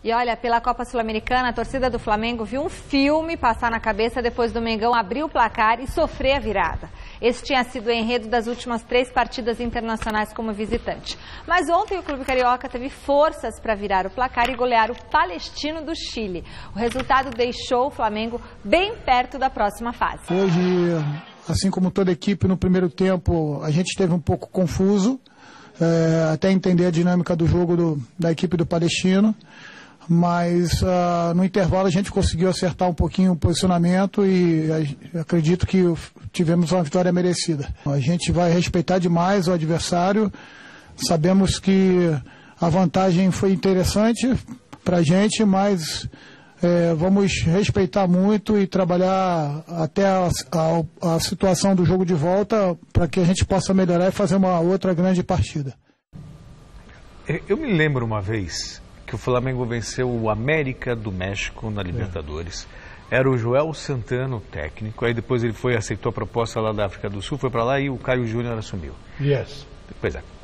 E olha, pela Copa Sul-Americana, a torcida do Flamengo viu um filme passar na cabeça depois do Mengão abrir o placar e sofrer a virada. Esse tinha sido o enredo das últimas 3 partidas internacionais como visitante. Mas ontem o Clube Carioca teve forças para virar o placar e golear o Palestino do Chile. O resultado deixou o Flamengo bem perto da próxima fase. Hoje, assim como toda a equipe no primeiro tempo, a gente esteve um pouco confuso, até entender a dinâmica do jogo da equipe do Palestino. Mas no intervalo a gente conseguiu acertar um pouquinho o posicionamento e acredito que tivemos uma vitória merecida. A gente vai respeitar demais o adversário, sabemos que a vantagem foi interessante para a gente, mas vamos respeitar muito e trabalhar até a situação do jogo de volta para que a gente possa melhorar e fazer uma outra grande partida. Eu me lembro uma vez que o Flamengo venceu o América do México na Libertadores. Era o Joel Santana, o técnico. Aí depois ele aceitou a proposta lá da África do Sul, foi para lá e o Caio Júnior assumiu. Yes. Pois é,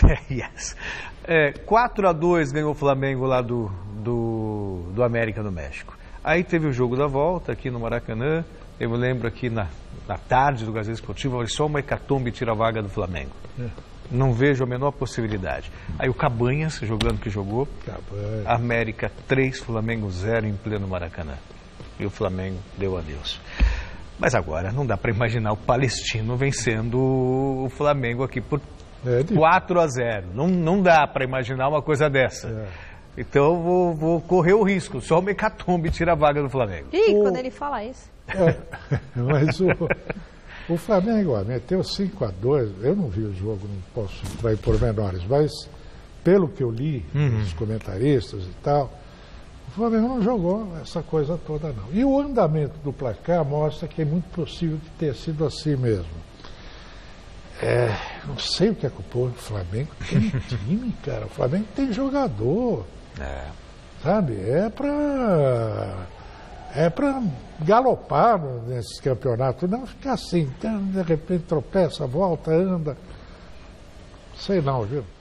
4-2 ganhou o Flamengo lá do América do México. Aí teve o jogo da volta aqui no Maracanã. Eu me lembro aqui na tarde do Gazeta Esportivo, só uma hecatombe tira a vaga do Flamengo. Não vejo a menor possibilidade. Aí o Cabanhas, jogando que jogou, América 3, Flamengo 0 em pleno Maracanã. E o Flamengo deu adeus. Mas agora não dá para imaginar o Palestino vencendo o Flamengo aqui por 4-0. Não dá para imaginar uma coisa dessa. Então vou correr o risco. Só o hecatombe tira a vaga do Flamengo. Quando ele fala isso. Mas o Flamengo meteu 5-2, eu não vi o jogo, não posso entrar em pormenores, mas pelo que eu li, dos comentaristas e tal, o Flamengo não jogou essa coisa toda não. E o andamento do placar mostra que é muito possível de ter sido assim mesmo. Não sei o que ocupou o Flamengo, tem time, cara, o Flamengo tem jogador, sabe, é para galopar nesses campeonatos, não ficar assim, de repente tropeça, volta, anda, sei não, viu?